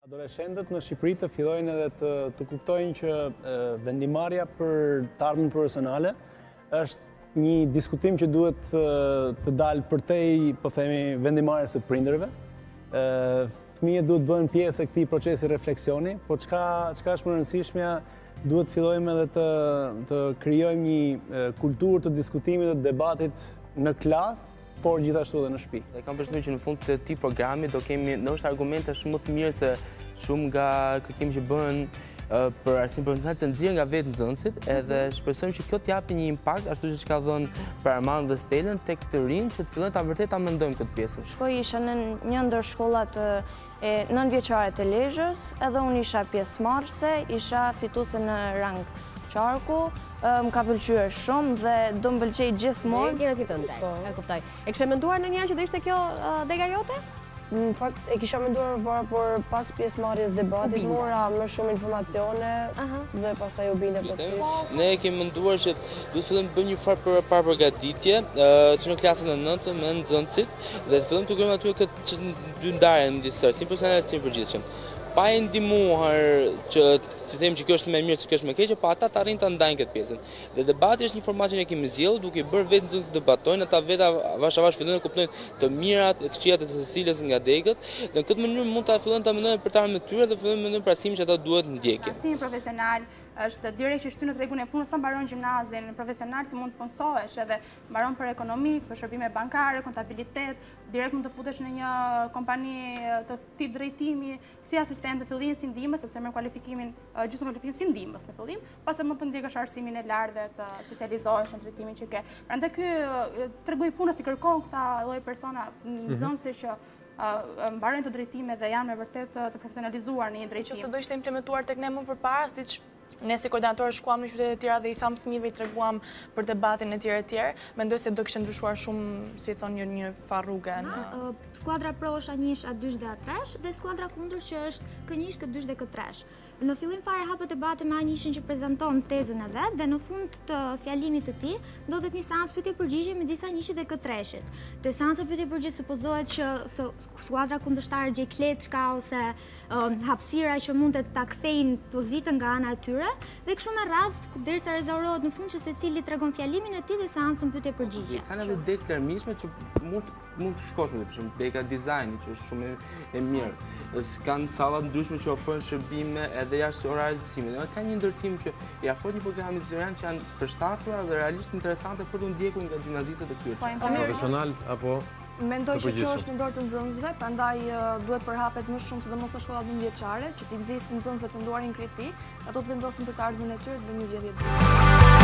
Adoleshentët në Shqipëri të fillojnë edhe të kuptojnë që vendimarrja për të ardhmen profesionale është një diskutim që duhet të dalë përtej, po themi, vendimarrjes së prindërve. Fëmijët duhet bëhen pjesë e këtij procesi refleksioni, por çka është më e rëndësishmja, duhet të fillojmë edhe të krijojmë një kulturë të diskutimit dhe debatit në klasë, por gjithashtu edhe në shtëpi. Kam përshtypjen që në fund të këtij programi do kemi ndoshta argumente shumë më të mirë se shumë nga kërkimi që bëhen për arsim profesional të nxjerrë nga vetë nxënësit, edhe shpresojmë që kjo të japi një impakt, ashtu siç ka dhënë për Armand dhe Stelën, tek të rinj që të fillojnë vërtet ta mendojmë këtë pjesën. Shkoj isha në një ndër shkollat e 9-vjeçare të Lezhës, edhe unë isha pjesëmarrëse, isha fituese në rang qarku, më ka pëlqyer shumë dhe do më pëlqej gjithmonë. Gjëra fitonte. E kuptoj. E kishe menduar ndonjëherë që do ishte kjo dega jote? Në fakt, e kisha menduar para, por pas pjesëmarrjes debatit, mora më shumë informacione dhe pastaj u binde plotësisht. Ne kemi menduar që duhet të fillojmë të bëjmë një farë përgatitje që në klasën e 9 me nxënësit dhe të fillojmë të krijojmë aty këtë dy ndarje midis si personale si përgjithshëm. Pa e ndihmuar që të them që kjo është më e mirë se kjo është më e keqe, pa ata të arrin ta ndajnë këtë pjesën. Dhe debati është një format që ne kemi zgjedhur duke bërë vetë nxënësit debatojnë, ata vetë avash fillojnë të kuptojnë të mirat e të këqijat e secilës nga degët, dhe në këtë mënyrë mund ta fillojnë ta mendojnë për të ardhmen e tyre dhe fillojnë mendojnë për arsimin që ata duhet ndjekin. Arsimi profesional është direkt që shty në tregun e punës, sa mbaron gjimnazin profesional të mund të punësohesh edhe mbaron për ekonomik, për shërbime bankare, kontabilitet, direkt mund të futesh në një kompani të tip drejtimi si asistent të fillim si ndihmës, sepse merr kualifikimin gjysmë kualifikim si ndihmës në fillim, pastaj mund të ndjekësh arsimin e lartë dhe të specializohesh në drejtimin që ke. Prandaj ky tregoj punës i kërkon këta lloj persona, nxënëse që mbarojnë të drejtime dhe janë me vërtet të profesionalizuar në një drejtim. Nëse do ishte implementuar tek ne më përpara, siç ne si koordinatorë shkuam në qytetet e tjera dhe i tham fëmijëve, i treguam për debatin e tjerë, mendoj se do kishte ndryshuar shumë, si thonë, një farrugë. Skuadra pro është A1, A2 dhe A3 dhe skuadra kundër që është K1, K2 dhe K3. Në fillim fare hapet debati me A1 që prezanton tezën e vet dhe në fund të fjalimit të tij ndodhet një seancë pyetje-përgjigje midis A1 dhe K3-shit. Te seanca pyetje-përgjigje supozohet që skuadra kundërshtare gjej kleçka ose hapësira që mund të ta kthejnë pozitën nga ana e tyre dhe kështu me radhë derisa rezervohet në fund që secili tregon fjalimin e tij dhe seancën pyetje-përgjigje. Kanë edhe degë të larmishme që mund të shkosh me, për shembull, dega dizajni që është shumë e mirë. Kanë salla të ndryshme që ofrojnë shërbime edhe jashtë orarit të mësimit. Ka një ndërtim që i afrojnë një program zyrtar që janë përshtatura dhe realisht interesante për të ndjekur nga gjimnazistët e këtyre. Profesional apo mendoj që kjo është në dorë të nxënësve, prandaj duhet përhapet më shumë, sidomos në shkollat 9-vjeçare, që t'i nxjisë nxënësve të nduarin kritik, ato të vendosin për të ardhmen e tyre dhe një zgjedhje.